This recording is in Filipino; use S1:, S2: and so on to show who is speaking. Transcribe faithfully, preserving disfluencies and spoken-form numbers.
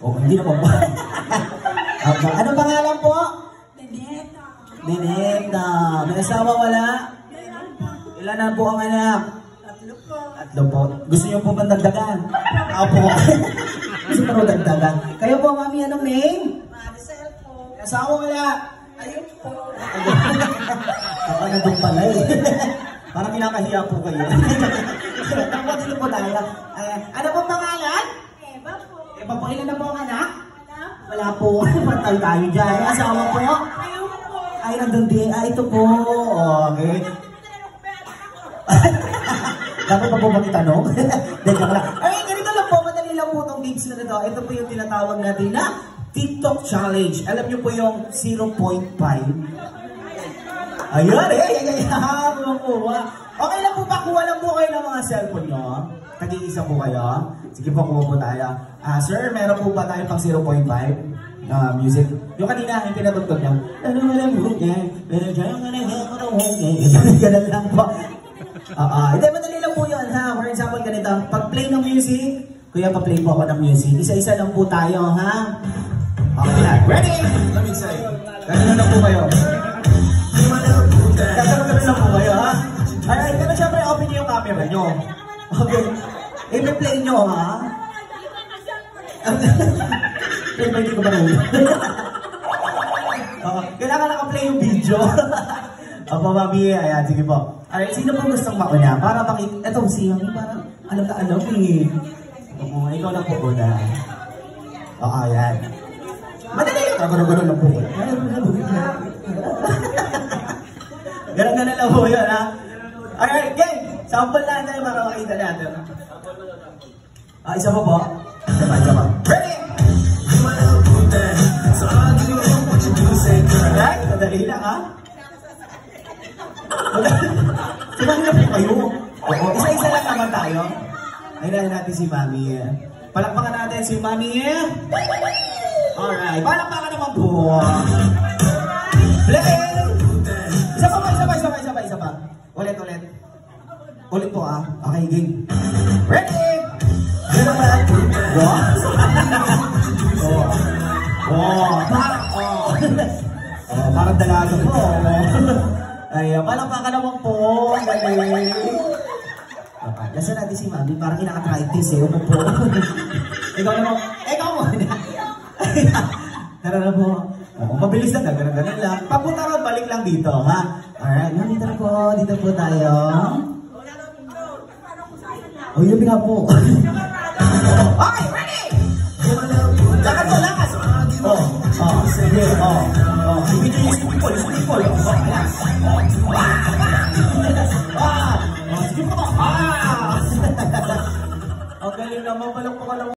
S1: Oh, hindi na po. Okay. Anong pangalan po?
S2: Neneta.
S1: Neneta. May asawa wala? Ilan na po ang anak?
S2: Tatlo po.
S1: Tatlo po. Gusto niyo po bang dagdagan? Ako po. Gusto po dagdagan. Kayo po, mami, anong name?
S2: Maricel po.
S1: May asawa wala?
S2: Ayun po.
S1: Ako na doon pala eh. Parang kinakahiya po kayo. Tapos dito po tayo. Ayan. Ano po pangalan?
S2: Eva po.
S1: Eva po, ilan na po ang anak?
S2: Wala po.
S1: Wala po. Patay tayo dyan. Asawa po?
S2: Ayun po.
S1: Ay, nandun din. Ah, ito po. Okay. Dapat pa po magtanong? Dito lang. Ay, ganito lang po. Madali lang po itong games na ito. Ito po yung tinatawag natin na TikTok Challenge. Alam niyo po yung zero point five. Ayun eh. Ay, ay, ay. Okay lang po ba? Kuha lang po kayo ng mga cellphone nyo. Tag-iisa po kayo. Sige po, kuha po tayo. Ah, sir, meron po ba tayo pang zero point five? Uh, music. Yung kanina, yung pinatugtog niya. Ano mo lang mo, eh. Pero dyan, ano mo, eh. Ganun lang po. Ah, ah. Hindi, madali lang po yun, ha? For example, ganito. Pag-play ng music, kuya, pa-play po ako ng music. Isa-isa lang po tayo, ha? Okay na. Ready? Let me say. Ganun lang po kayo. Ganun lang po kayo, ha? Alright, pero syempre, open niyo yung camera nyo. Okay. I-play nyo, ha? Play ba hindi ko ba nung? Kailangan naka-play yung video. Opo, mami. Ayan, sige po. Alright, sino po gustong mauna? Para makik... Eto, siya. Parang alam na alam eh. Oo, ikaw na po una. Oo, ayan. Madali lang. Gano'n-gano'n lang po. Gano'n-gano'n lang po yun, ha? Alright, game! Sample na tayo para makita natin. Ah, isa pa po. Isa pa, isa pa. Ready! Alright, madali lang, ha? Sumali na po kayo. Oo, isa-isa lang naman tayo. Ayun natin si Mami. Palakpakan natin si Mami. Alright, palakpakan naman po. Play! Isa pa, isa pa, isa pa, isa pa, isa pa. Ulit, ulit. Ulit po, ah. Okay, game. Ready! Ano ba? What? Oh. Oh, parang, oh. Oh, parang dalaga po. Ay, palakpakan naman po. Galing. Okay, nasa natin si Mami. Parang kinaka-practice eh. Upo po. Ikaw naman. Ikaw mo. Tara na po. Oh, mabilis na. Ganun-ganun lang. Papunta ron, balik lang dito, ha? Alright, dito na po. Dito po tayo. Oh, yun nga po. Okay, ready! Lakas po, lakas! Oh, oh, sige, oh, oh. Sige, sige, people, people. Oh, ayan. Oh, ah! Oh, sige po, ah! Oh, galing naman, balok po ka lang.